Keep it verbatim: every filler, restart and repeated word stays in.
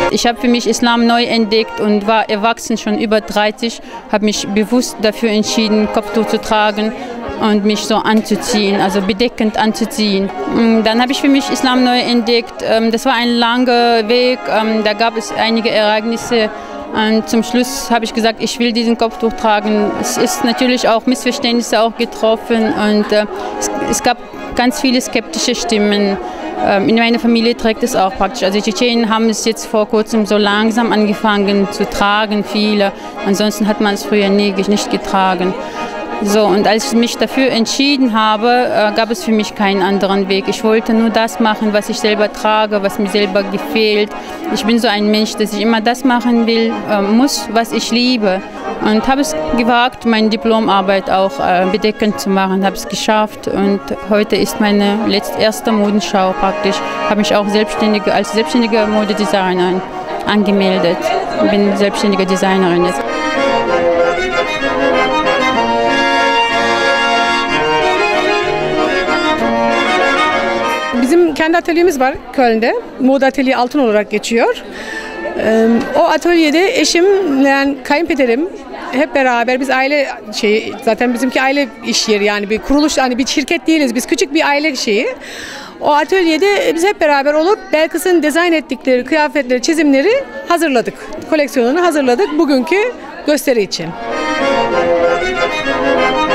Ich habe für mich Islam neu entdeckt und war erwachsen, schon über dreißig, habe mich bewusst dafür entschieden, Kopftuch zu tragen und mich so anzuziehen, also bedeckend anzuziehen. Dann habe ich für mich Islam neu entdeckt. Das war ein langer Weg, da gab es einige Ereignisse. Und zum Schluss habe ich gesagt, ich will diesen Kopftuch tragen. Es ist natürlich auch Missverständnisse auch getroffen und äh, es, es gab ganz viele skeptische Stimmen. Ähm, in meiner Familie trägt es auch praktisch. Also die Tschetschenen haben es jetzt vor kurzem so langsam angefangen zu tragen, viele. Ansonsten hat man es früher nie nicht getragen. So, und als ich mich dafür entschieden habe, äh, gab es für mich keinen anderen Weg. Ich wollte nur das machen, was ich selber trage, was mir selber gefällt. Ich bin so ein Mensch, dass ich immer das machen will, äh, muss, was ich liebe. Und habe es gewagt, meine Diplomarbeit auch äh, bedeckend zu machen, habe es geschafft. Und heute ist meine letzte, erste Modenschau praktisch. Habe mich auch selbstständige, als selbstständige Modedesignerin angemeldet. Ich bin selbstständige Designerin jetzt. Bizim kendi atölyemiz var Köln'de. Moda Atölye Altın olarak geçiyor. O atölyede eşim, yani kayınpederim hep beraber biz aile şeyi, zaten bizimki aile iş yeri, yani bir kuruluş, hani bir şirket değiliz, biz küçük bir aile şeyi. O atölyede biz hep beraber olup Belkıs'ın dizayn ettikleri kıyafetleri, çizimleri hazırladık. Koleksiyonunu hazırladık bugünkü gösteri için.